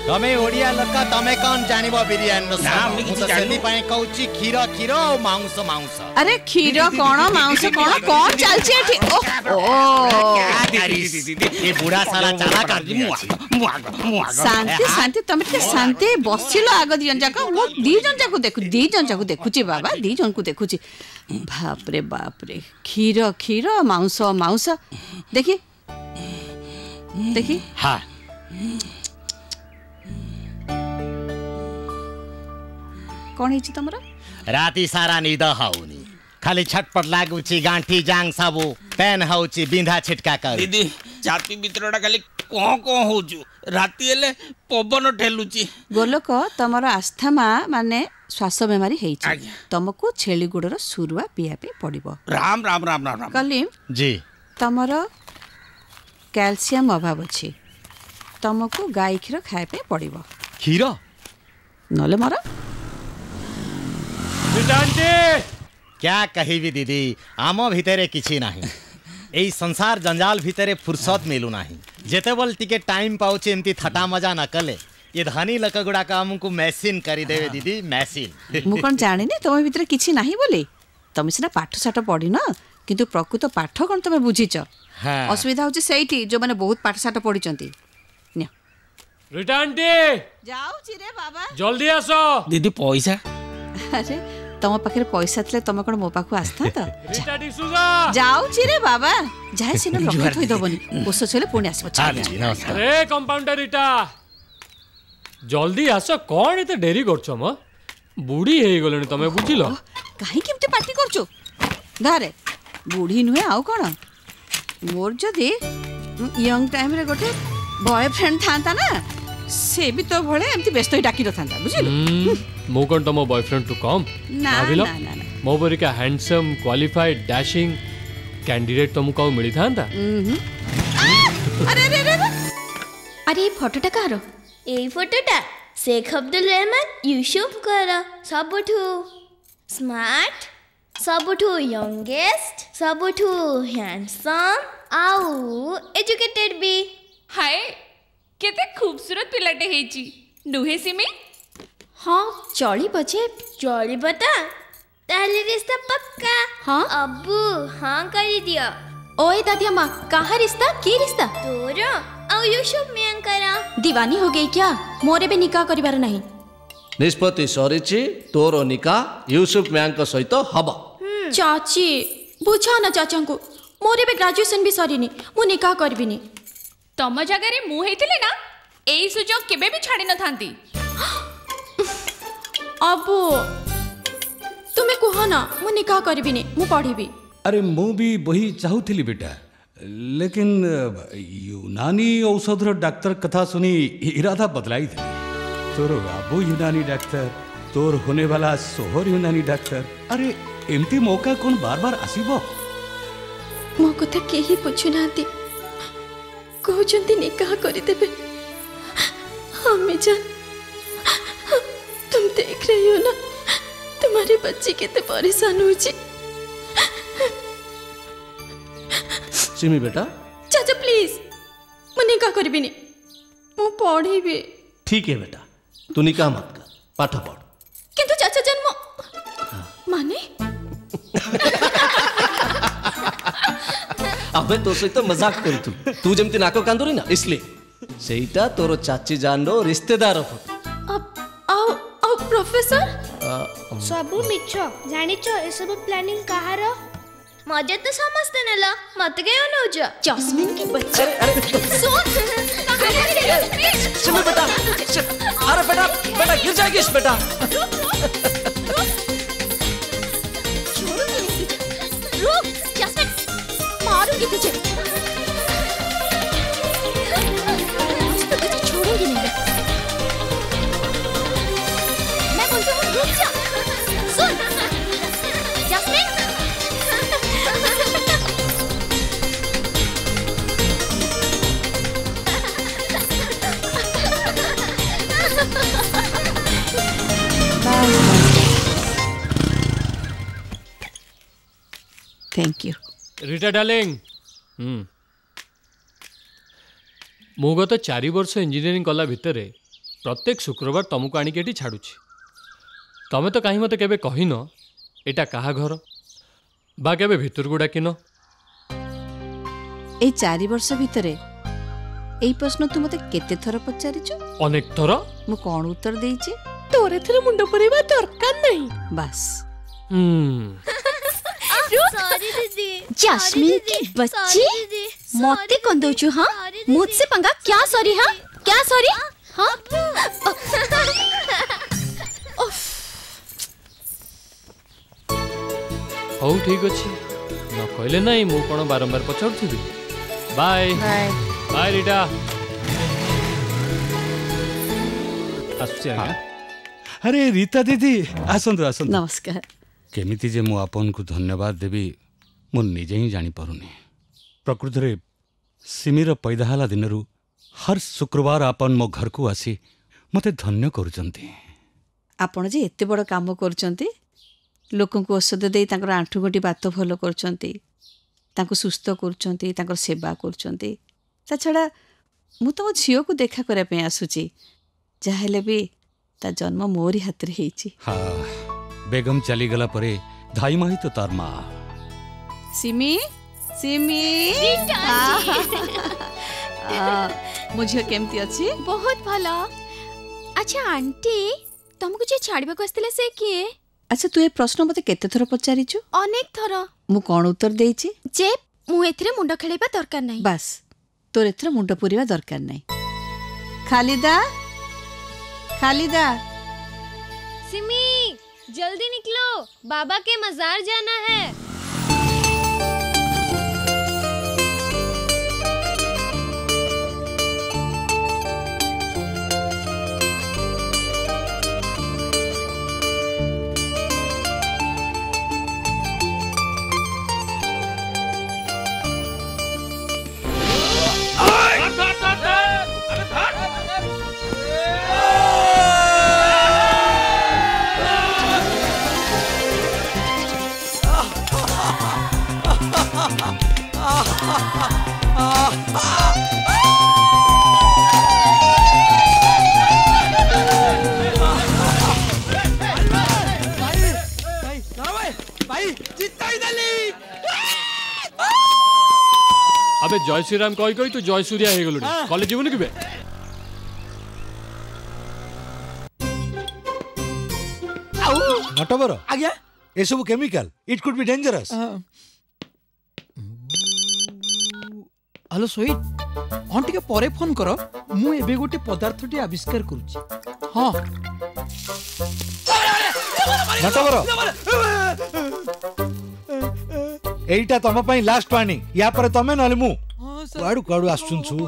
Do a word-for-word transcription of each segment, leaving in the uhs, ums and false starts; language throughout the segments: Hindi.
तमे ओडिया लोक तमे कौन जानिबो बिरयानी रो स्वाद तो सेति पय कहूची खीर खीर और मांस मांस अरे खीर कोन मांस कोन कोन चलछे एठी ओ ये बुढ़ा साला चाला कर दिया शांति शांति तमे के शांति बसिलो आग दिजन जाक मो दिजन जाक देखु दिजन जाक देखुची बाबा दिजन को देखुची बाप रे बाप रे खीर खीर मांस मांस देखी देखी हां कौन है तुमरा राती सारा निद हाउनी खाली छटपट लागुची गांठी जांग सबु पेन हाउची बिंधा छिटका कर दीदी छाती भीतरटा खाली कों कों होजु राती एले पवन ठेलुची गोलोक तमरो आस्थमा माने श्वास बेमारी हेछि तुमको छेली गुडर सुरुआ पिया पे पड़िबो राम राम राम राम राम कलीम जी तमरो कैल्शियम अभाव अछि तुमको गाय खीर खाए पे पड़िबो खीर नले मारा क्या कहिबी दीदी आम भितरे किछि नाही एई संसार जंजाल भितरे फुर्सत मिलू नाही जेते बोल टिके टाइम पाउचे एमती थटा मजा न कले ये धनी लक गुडा का हमको मशीन करी देवे दीदी मशीन मु कोन जानि ने तमे भितरे किछि नाही बोली तमे सिना पाठ साठ पढी न किंतु प्रकृत पाठ कोन तमे बुझिच हां असुविधा होचे सेठी जो माने बहुत पाठ साठ पढिचंती न्या रिटांटी जाऊ छि रे बाबा जल्दी आसो दीदी पैसा अरे तम पाखे पैसा थे तुम कौन मो पाख आसता तो जाऊ रे बाबा जाए सीन रखी थई दबनी ओस छले पुणी आसबो अरे कंपाउंडर इटा जल्दी आसो कौन एते डेरी करछो म बुढ़ी हे गलनी तमे बुझिलो काहे केमते पार्टी करछो धारे बुढ़ी नुहे आउ कोन मोर जदी यंग टाइम रे गोटे बॉयफ्रेंड थांता ना से भी तो भले एमती व्यस्त ही डाकी रथांता बुझिलो मो कोन तमो बॉयफ्रेंड टू कम ना ना ना मो परिका हैंडसम क्वालिफाइड डैशिंग कैंडिडेट तुमको मिली थांता अरे अरे अरे अरे ये फोटोटा कार ए फोटोटा शेख अब्दुल रहमान यूसुफ कर सबठू स्मार्ट सबठू यंगेस्ट सबठू हैंडसम आउ एजुकेटेड भी हाय केते खूबसूरत पिलाटे हेची नुहे सिमी हाँ चली बचे चली बता ताले रिश्ता पक्का हाँ अब्बू हाँ कर दिया ओए दादिया माँ कहाँ रिश्ता की रिश्ता तोरो और यूसुफ में करा दीवानी हो गई क्या मोरे भी निकाह करिबार नहीं निष्पत्ति सरीची तोर निकाह यूसुफ में सहित हब चाची बुझा ना चाचा को मोरे भी ग्रेजुएशन भी सरीनी मु निकाह करबिनी तम जगह मु हेतिले ना एई सुजोग केबे भी छाड़ी न थांती अबू तुम्हें कह ना मु निकाह करबिनी मु पढ़ी अरे मु भी वही चाहूली बेटा लेकिन यूनानी औषधर डाक्तर कथा सुनी इरादा बदलाई थे तोर बाबू यूनानी डाक्तर तोर होने वाला सोहर यूनानी डाक्तर अरे एमती मौका कौन बार बार आसीबो मो कथा केही पूछु नाती कहउचंती निकाह करि देबे हमें जान तुम देख रही हो ना तुम्हारी बच्ची कितने परेशान हो जी सिमी बेटा चाचा प्लीज मैं निकाह करबी नहीं मु पढ़ी भी ठीक है बेटा तू निकाह मत कर पाठ पढ़ किंतु चाचा जन्म माने अबे तो सहित मजाक करू तू जमती नाक कांदुरी ना इसलिए सेटा तोर चाची जान रो रिश्तेदार अब आओ आओ प्रोफेसर सबू मिछ जानिछ ए सब प्लानिंग कहार मजा तो समझते नेला मत गए नौज जस्मिन की बच्ची अरे सुन सुन बेटा अरे बेटा बेटा गिर जाएगी इस बेटा रुक जस्मिन मारूंगी तुझे आज तो तुझे छोड़ूंगी नहीं मैं बोलती हूँ रुक जा सुन Jasmine thank you Rita darling हम्म मु गत चारि वर्ष इंजीनियरिंग कला भितरे प्रत्येक शुक्रवार तुमको आनिक एटी छाड़ुछि तमें तो कहीं मत केबे कहिन एटा कहा घर बा केबे भितर को डाकिन ए चारि वर्ष भितरे एई प्रश्न तू मते केते थर पचारिछु अनेक थर मु कोन उत्तर देइछि तोरे थरे मुंड परिबा दरकार नहीं बस हम्म सॉरी दीदी जास्मीन की बच्ची मोते कौन दोचू हाँ मुझसे पंगा क्या सॉरी हाँ क्या सॉरी हाँ हौ ठीक अच्छे न कहले नहीं मु कौन बारंबार पचारुथिबी बाय बाय बाय रीटा आसुची आज्ञा अरे रीता दीदी आसंतु आसंतु नमस्कार केमिति जे मु आपन को धन्यवाद देवी मु निजे ही जानी पारुनी प्रकृति रे सिमीर पैदा हला दिनरु हर शुक्रवार आपन मो घर को आसी मते धन्य करूचंती आपण जे एते बड़ काम करचंती लोकन को औषध दे तांकर आंठु गंठी बात भलो करचंती तांको सुस्थ करचंती तांकर सेवा करचंती ता छड़ा मु तो झियो को देखा करे पे आसुची जाहेले भी ता जन्म मोरी हाथ रे हेची हाँ बेगम चली गला परे धाई माही तो तार माँ सिमी सिमी मुझे केमती अच्छी बहुत भला अच्छा आंटी तुमको जे छाड़बा को आस्तिले से किए अच्छा तू ए प्रश्न मते केते थर पचारिछु अनेक थर मु कोन उत्तर देइछि जे मु एथिरे मुंड खेलैबा दरकार नाही बस तोर एथरे मुंड पुरीबा दरकार नाही खालिदा खालिदा सिमी जल्दी निकलो बाबा के मजार जाना है अबे जय श्री राम कही कही तू जय सूर्या हे गलुडी कॉलेज जीवन किबे नटवर आज्ञा ए सब chemical it could be dangerous hello Sohit हाँ टिके परे फोन कर मु एबे गोटे पदार्थटी आविष्कार करूची हाँ नटवर एइटा तम पई लास्ट वार्निंग या पर तमे नले मु काडू काडू आसुछु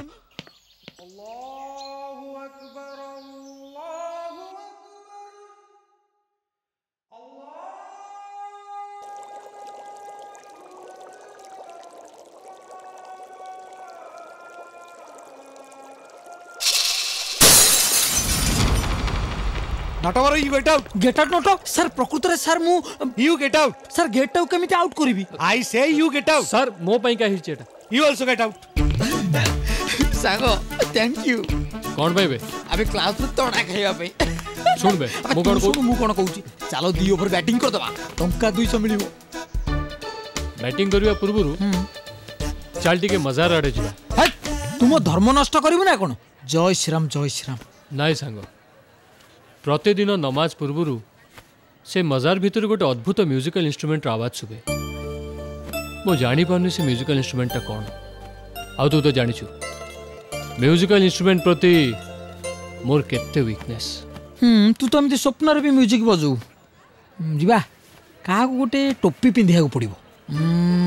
Natwar you get out get out नट सर प्रकृत रे सर मु you get out sir get out केमिति आउट करबी आई से यू गेट आउट सर मो पई का हिच एटा यू आल्सो गेट आउट सागो थैंक यू कोन भाई अबे क्लास रे तोड़ा खाइबा पे सुन बे मु कोन को मु कोन कहूची चलो दी ओवर बैटिंग कर दबा टंका दो सौ मिलिबो बैटिंग करिया पूर्वरु चल टिके मजार आडे जिबा हट तुम धर्म नष्ट करिबो ना कोन जय श्री राम जय श्री राम नाइ सांगो प्रतिदिन नमाज पूर्वरु से मजार भीतर गोटे अद्भुत म्यूजिकल इंस्ट्रूमेंट आवाज सुबे मो जानी पानी से म्यूजिकल इंस्ट्रूमेंट टा कौन आ तू तो जानिछु म्यूजिकल इंस्ट्रूमेंट प्रति मोर केते वीकनेस हम्म तू तो एमती स्वप्न रे भी म्यूजिक बजू जीवा का गोटे टोपी पिंधिया को पड़िबो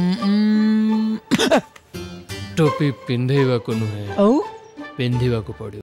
टोपी पिंधेवा को नुहे औ पिंधिवा को पड़िबो